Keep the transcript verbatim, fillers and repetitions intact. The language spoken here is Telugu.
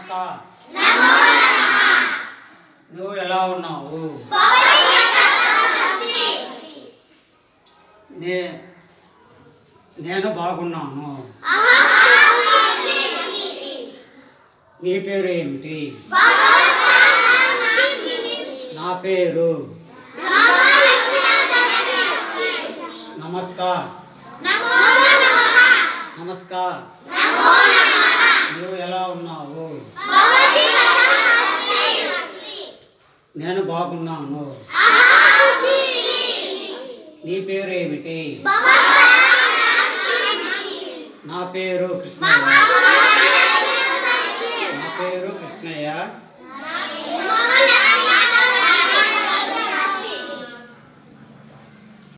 నమస్కారం. నువ్వు ఎలా ఉన్నావు? నే నేను బాగున్నాను. నీ పేరు ఏమిటి? నా పేరు నమస్కారం. నమస్కారం. నువ్వు ఎలా ఉన్నావు? నేను బాగున్నాను. నీ పేరు ఏమిటి? నా పేరు కృష్ణ.